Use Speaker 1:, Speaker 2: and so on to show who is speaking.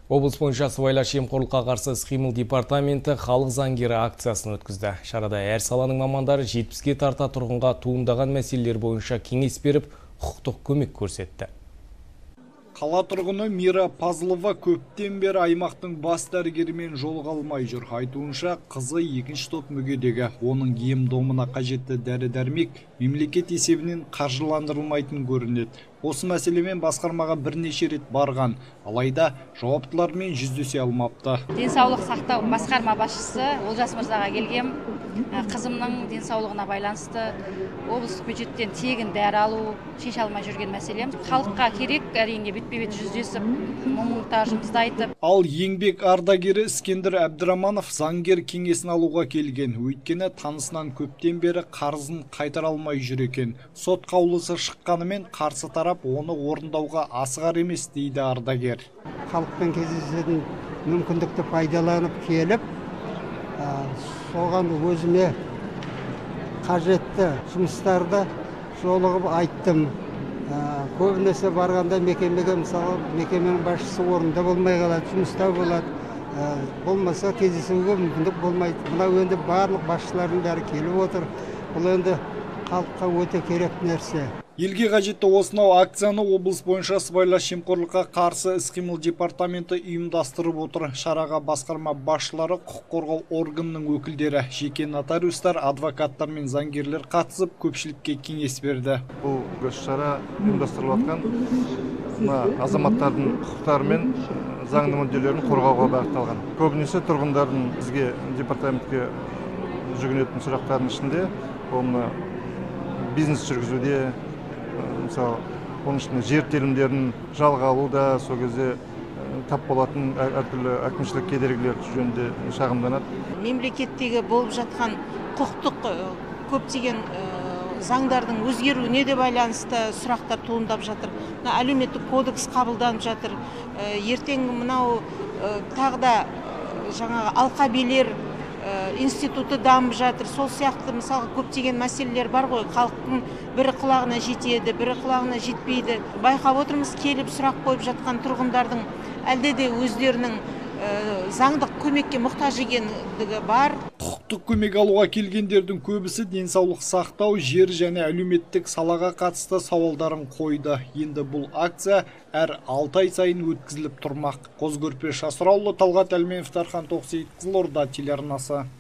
Speaker 1: Облыс бойынша сыбайлас жемқорлыққа қарсы іс-қимыл департаменті халық заңгері акциясын өткізді. Шарада әр саланың мамандары 70-ге тарта тұрғынға туындаған мәселелер бойынша кеңес беріп, құқықтық көмек көрсетті.
Speaker 2: Қала тұрғыны Мира Пазлова көптен бері аймақтың бас дәрігерімен жолыға алмай жүр. Айтуынша, қызы екінші топ мүгедегі. Оның ем-домына қажетті дәрі-дәрмек мемлекет есебінен қаржыландырылмайтын көрінеді. Осы мәселемен басқармаға бірнеше рет барған, алайда жауаптылармен жүздесе алмапты.
Speaker 3: Денсаулық сақтау басқарма басшысы Олжас мырзаға келгем. Қызымның денсаулығына байланысты облыстық бюджеттен тегін дәрі алу шеше алмай жүрген мәселем. Халыққа керек, әрине бетпе-бет жүздесіп, мұң-мұқтажымызды айтып.
Speaker 2: Ал еңбек ардагері Искендір Әбдіраманов заңгер кеңесін алуға келген. Өйткені танысынан көптен бері қарызын қайтара алмай жүр екен. Сот қаулысы шыққанымен қарсы тарап оны орындауға асығар емес дейді ардагер.
Speaker 4: Халықпен кездесетін мүмкіндікті пайдаланып келіп, соған өзіме қажетті жұмыстарды жолығып айттым. Көбінесе барғанда мекемеге, мысалы, мекеменің басшысы орында болмай қалады, жұмыста болады. Болмаса кездесуге мүмкіндік болмайды. Мына енді барлық басшылардың бәрі келіп отыр. Бұл енді халыққа өте керек нәрсе.
Speaker 2: Елге қажетті осынау акцияны облыс бойынша сыбайлас жемқорлыққа қарсы іс-қимыл департаменті ұйымдастырып отыр. Шараға басқарма басшылары, құқық қорғау органының өкілдері, жеке нотариустар, адвокаттар мен заңгерлер қатысып, көпшілікке кеңес берді.
Speaker 5: Бұл шара ұйымдастырылып жатқан азаматтардың құқықтары мен заңды мүдделерін қорғауға бағытталған. Көбінесе тұрғындардың бізге департаментке жүгінетін сұрақтардың ішінде, оны бизнес жүргізуде, мысалы, оның ішінде жер телімдерін жалға алуда, сол кезде тап болатын әртүрлі әкімшілік кедергілер жөнінде шағымданады.
Speaker 6: Мемлекеттегі болып жатқан құқықтық көптеген заңдардың өзгеруіне де байланысты сұрақтар туындап жатыр. Әлеуметтік кодекс қабылданып жатыр. Ертең мынау тағы да жаңағы алқабилер институты дамып жатыр. Сол сияқты мысалы көптеген мәселелер бар ғой. Халықтың бірі құлағына жетеді, бірі құлағына жетпейді. Байқап отырмыз, келіп сұрақ қойып жатқан тұрғындардың әлде де өздерінің заңдық көмекке мұқтаж екендігі бар.
Speaker 2: Құқықтық көмек алуға келгендердің көбісі денсаулық сақтау, жер және әлеуметтік салаға қатысты сауалдарын қойды. Енді бұл акция әр 6 ай сайын өткізіліп тұрмақ. Қозы Көрпеш Асыраулы, Талғат Әлменов, Тархан Тоқсейіт, Қызылорда телеарнасы.